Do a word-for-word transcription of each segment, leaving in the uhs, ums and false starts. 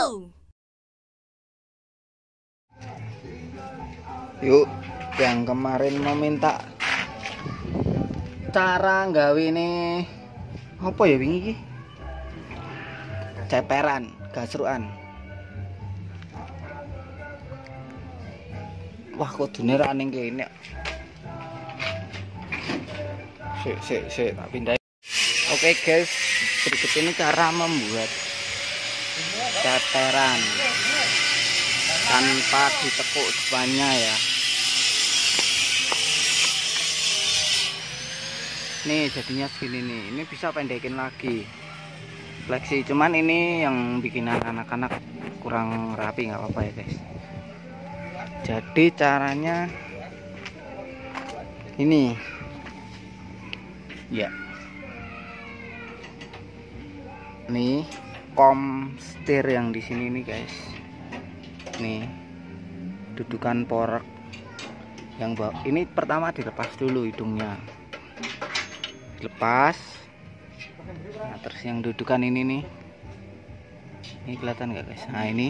go. Yuk, yang kemarin mau minta cara nggawe ini apa ya wingi iki? Ceperan, gasrukan. Wah, kudune ra ning kene. Sik, sik, sik, tak pindahin. Oke guys, berikut ini cara membuat ceperan tanpa ditekuk depannya ya. Nih jadinya segini nih. Ini bisa pendekin lagi, fleksi. Cuman ini yang bikin anak-anak kurang rapi, nggak apa-apa ya guys. Jadi caranya ini ya. Nih kom setir yang di sini nih guys. Nih dudukan porek yang bawah ini pertama dilepas dulu hidungnya, dilepas. Nah, terus yang dudukan ini nih, ini kelihatan nggak guys? Nah ini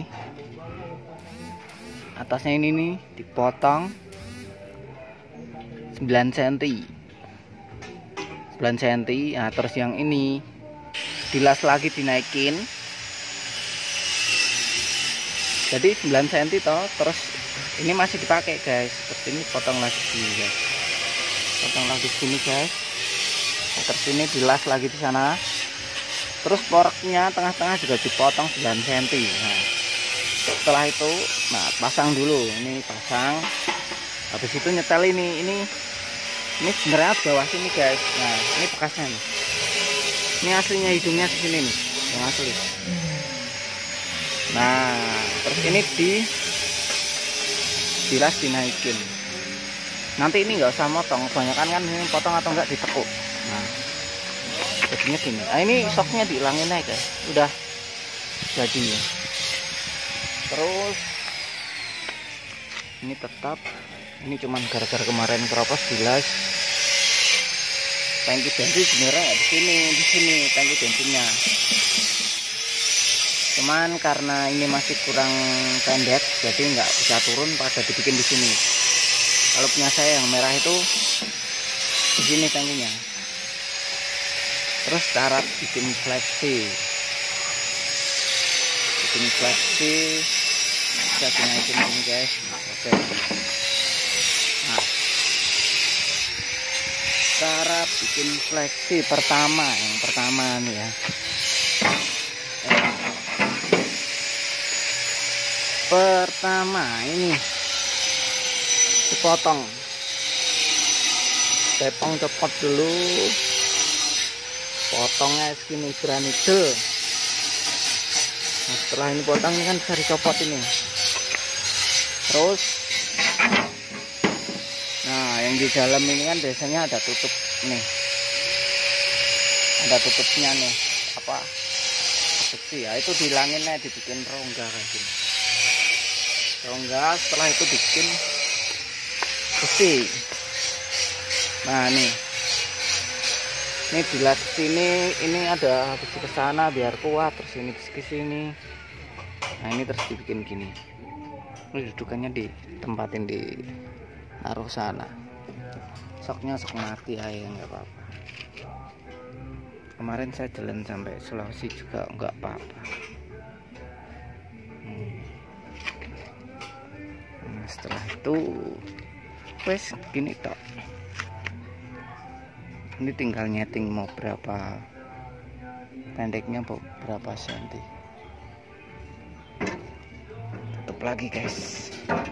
atasnya ini nih dipotong sembilan sentimeter, sembilan sentimeter. Nah terus yang ini dilas lagi, dinaikin jadi sembilan sentimeter toh. Terus ini masih dipakai guys, seperti ini. Potong lagi sini guys, potong lagi sini guys. Terus ini dilas lagi di sana. Terus poreknya tengah-tengah juga dipotong sembilan sentimeter. Nah setelah itu nah pasang dulu, ini pasang. Habis itu nyetel ini ini ini sebenarnya bawah sini guys. Nah ini bekasnya nih, ini aslinya hidungnya di sini nih yang asli. Nah terus ini di dilas, dinaikin. Nanti ini nggak usah motong, kebanyakan kan ini potong atau enggak ditekuk. Nah jadinya gini. Nah ini soknya dihilangin aja guys, udah jadi. Terus ini tetap, ini cuman gara-gara kemarin keropos dilas. Tangki bensin sebenarnya di sini, di sini tangki bensinnya. Cuman karena ini masih kurang pendek, jadi nggak bisa turun, pada dibikin di sini. Kalau punya saya yang merah itu di sini tangkinya. Terus cara bikin fleksi, bikin fleksi bisa dinaikin ini guys. Oke. Nah, cara bikin fleksi pertama, yang pertama nih ya. Pertama ini dipotong, tepung cepot dulu, potongnya segini granite. Nah, setelah ini potong ini kan bisa dicopot ini. Terus nah yang di dalam ini kan biasanya ada tutup nih, ada tutupnya nih, apa besi ya, itu dihilangin nih, dibikin rongga kayak gini. Rongga, setelah itu bikin besi. Nah nih, ini dilas sini, ini ada besi ke sana biar kuat. Terus ini besi ke sini. Nah ini terus dibikin gini. Ini dudukannya ditempatin di naruh sana. Soknya sok mati aja, nggak apa-apa. Kemarin saya jalan sampai Sulawesi juga nggak apa-apa. Hmm. Nah, setelah itu wes gini tok. Ini tinggal nyeting mau berapa pendeknya, berapa senti. Tutup lagi guys.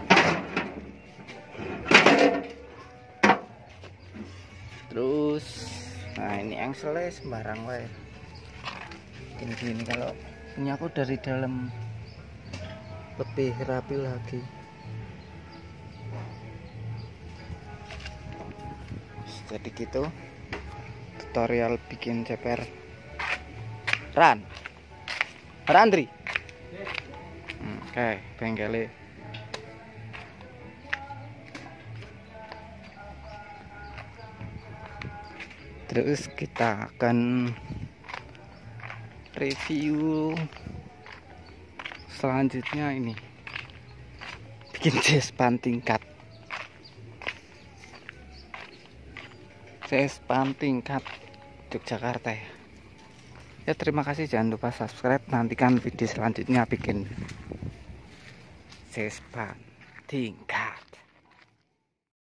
Terus nah ini engselnya sembarang wae. Gini gini, kalau punya aku dari dalam lebih rapi lagi. Jadi gitu tutorial bikin ceper ran Randri. Hmm, oke okay, bengkelnya. Terus kita akan review selanjutnya ini bikin jespan tingkat. Jespan tingkat Yogyakarta ya. Ya terima kasih, jangan lupa subscribe, nantikan video selanjutnya bikin jespan tingkat.